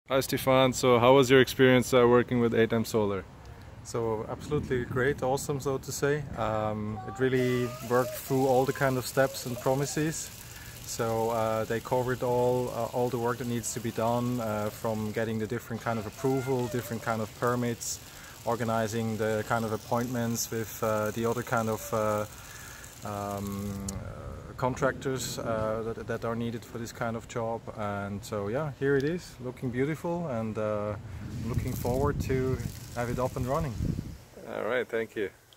Hi Stefan, so how was your experience working with 8MSolar? So absolutely great, awesome, so to say. It really worked through all the kind of steps and promises. So they covered all the work that needs to be done, from getting the different kind of approval, different kind of permits, organizing the kind of appointments with the other kind of contractors that are needed for this kind of job. And so yeah, here it is, looking beautiful, and looking forward to have it up and running. All right, thank you.